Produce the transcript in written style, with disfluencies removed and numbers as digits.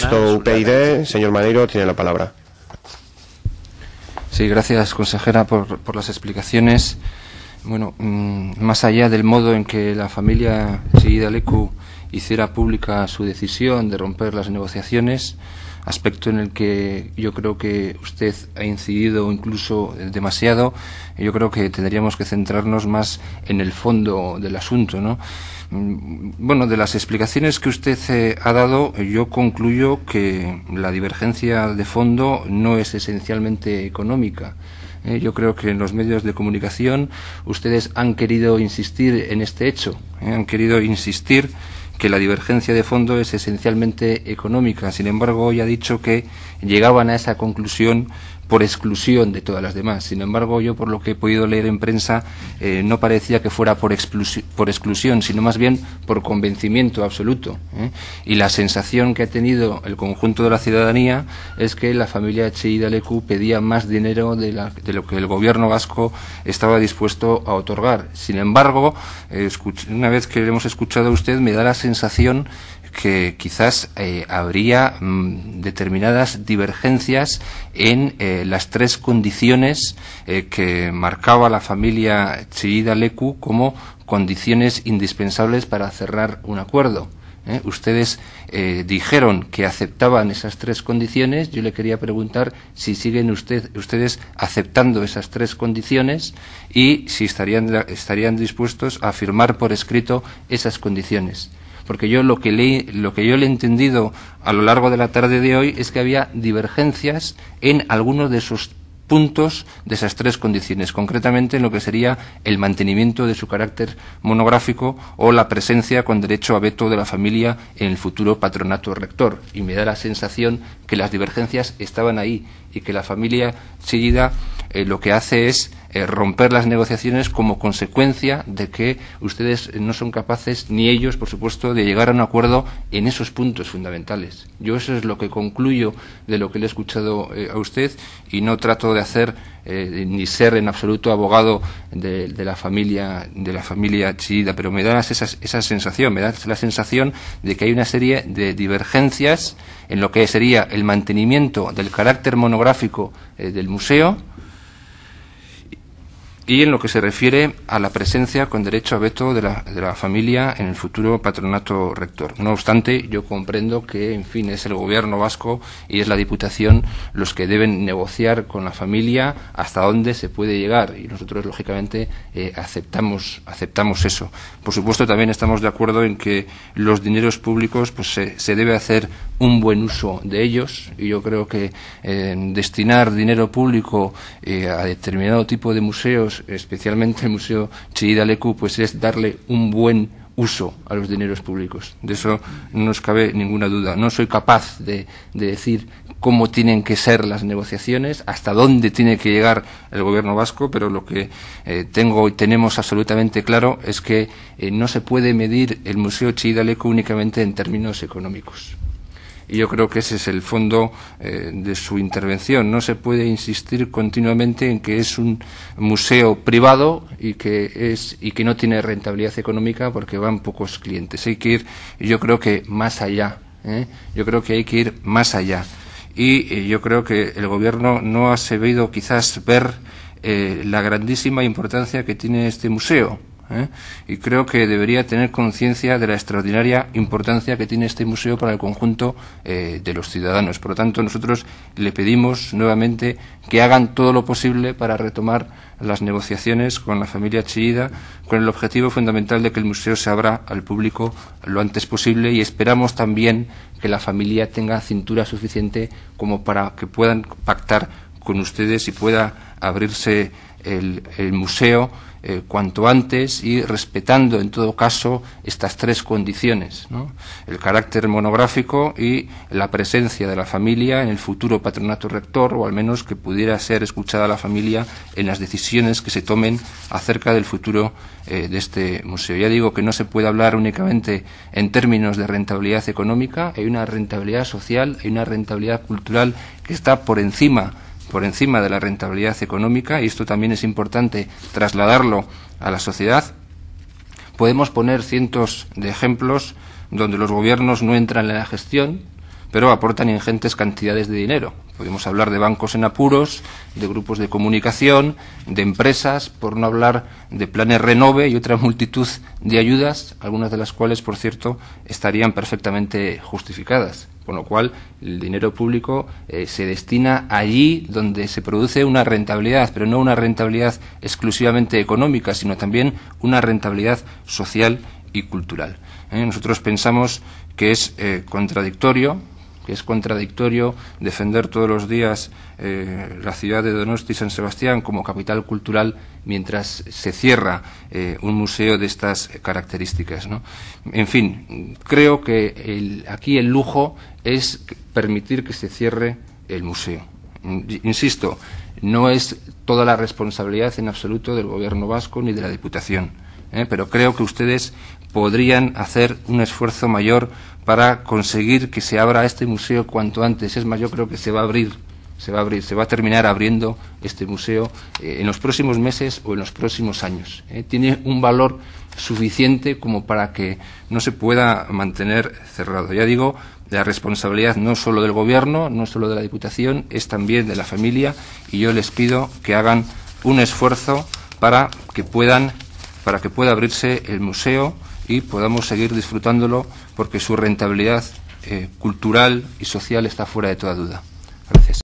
Mixto UPyD, señor Maneiro, tiene la palabra. Sí, gracias, consejera, por las explicaciones. Bueno, más allá del modo en que la familia Chillida Leku hiciera pública su decisión de romper las negociaciones, aspecto en el que yo creo que usted ha incidido incluso demasiado, yo creo que tendríamos que centrarnos más en el fondo del asunto, ¿no? Bueno, de las explicaciones que usted ha dado, yo concluyo que la divergencia de fondo no es esencialmente económica. Yo creo que en los medios de comunicación ustedes han querido insistir en este hecho, han querido insistir que la divergencia de fondo es esencialmente económica. Sin embargo, hoy ha dicho que llegaban a esa conclusión por exclusión de todas las demás. Sin embargo, yo, por lo que he podido leer en prensa, no parecía que fuera por exclusión, sino más bien por convencimiento absoluto. Y la sensación que ha tenido el conjunto de la ciudadanía es que la familia Chillida Leku pedía más dinero de lo que el gobierno vasco estaba dispuesto a otorgar. Sin embargo, una vez que le hemos escuchado a usted, me da la sensación que quizás habría determinadas divergencias en las tres condiciones que marcaba la familia Chillida Leku como condiciones indispensables para cerrar un acuerdo. Ustedes dijeron que aceptaban esas tres condiciones. Yo le quería preguntar si siguen ustedes aceptando esas tres condiciones y si estarían dispuestos a firmar por escrito esas condiciones. Porque yo lo que yo le he entendido a lo largo de la tarde de hoy es que había divergencias en algunos de esos puntos de esas tres condiciones, concretamente en lo que sería el mantenimiento de su carácter monográfico o la presencia con derecho a veto de la familia en el futuro patronato rector. Y me da la sensación que las divergencias estaban ahí y que la familia Chillida lo que hace es romper las negociaciones como consecuencia de que ustedes no son capaces, ni ellos, por supuesto, de llegar a un acuerdo en esos puntos fundamentales. Yo eso es lo que concluyo de lo que le he escuchado a usted, y no trato de hacer ni ser en absoluto abogado de la familia Chillida, pero me da esa sensación, me da la sensación de que hay una serie de divergencias en lo que sería el mantenimiento del carácter monográfico del museo y en lo que se refiere a la presencia con derecho a veto de la familia en el futuro patronato rector. No obstante, yo comprendo que, en fin, es el gobierno vasco y es la Diputación los que deben negociar con la familia hasta dónde se puede llegar, y nosotros, lógicamente, aceptamos eso. Por supuesto, también estamos de acuerdo en que los dineros públicos pues se debe hacer un buen uso de ellos, y yo creo que destinar dinero público a determinado tipo de museos, especialmente el Museo Chillida Leku, pues es darle un buen uso a los dineros públicos. De eso no nos cabe ninguna duda. No soy capaz de decir cómo tienen que ser las negociaciones, hasta dónde tiene que llegar el gobierno vasco, pero lo que tengo y tenemos absolutamente claro es que no se puede medir el Museo Chillida Leku únicamente en términos económicos. Y yo creo que ese es el fondo de su intervención. No se puede insistir continuamente en que es un museo privado y que no tiene rentabilidad económica porque van pocos clientes. Hay que ir, yo creo que más allá. Yo creo que hay que ir más allá. Y yo creo que el Gobierno no ha sabido quizás ver la grandísima importancia que tiene este museo. Y creo que debería tener conciencia de la extraordinaria importancia que tiene este museo para el conjunto de los ciudadanos. Por lo tanto, nosotros le pedimos nuevamente que hagan todo lo posible para retomar las negociaciones con la familia Chillida, con el objetivo fundamental de que el museo se abra al público lo antes posible, y esperamos también que la familia tenga cintura suficiente como para que puedan pactar con ustedes y pueda abrirse el museo cuanto antes, y respetando en todo caso estas tres condiciones, ¿no? El carácter monográfico y la presencia de la familia en el futuro patronato rector, o al menos que pudiera ser escuchada la familia en las decisiones que se tomen acerca del futuro de este museo. Ya digo que no se puede hablar únicamente en términos de rentabilidad económica. Hay una rentabilidad social, hay una rentabilidad cultural que está por encima de la rentabilidad económica, y esto también es importante trasladarlo a la sociedad. Podemos poner cientos de ejemplos donde los gobiernos no entran en la gestión, pero aportan ingentes cantidades de dinero. Podemos hablar de bancos en apuros, de grupos de comunicación, de empresas, por no hablar de planes Renove y otra multitud de ayudas, algunas de las cuales, por cierto, estarían perfectamente justificadas. Con lo cual, el dinero público se destina allí donde se produce una rentabilidad, pero no una rentabilidad exclusivamente económica, sino también una rentabilidad social y cultural. Nosotros pensamos que es contradictorio defender todos los días la ciudad de Donosti y San Sebastián como capital cultural mientras se cierra un museo de estas características, ¿no? En fin, creo que aquí el lujo es permitir que se cierre el museo. Insisto, no es toda la responsabilidad en absoluto del Gobierno vasco ni de la Diputación, pero creo que ustedes podrían hacer un esfuerzo mayor para conseguir que se abra este museo cuanto antes. Es más, yo creo que se va a terminar abriendo este museo en los próximos meses o en los próximos años. Tiene un valor suficiente como para que no se pueda mantener cerrado. Ya digo, la responsabilidad no solo del Gobierno, no solo de la Diputación, es también de la familia, y yo les pido que hagan un esfuerzo para que pueda abrirse el museo y podamos seguir disfrutándolo, porque su rentabilidad cultural y social está fuera de toda duda. Gracias.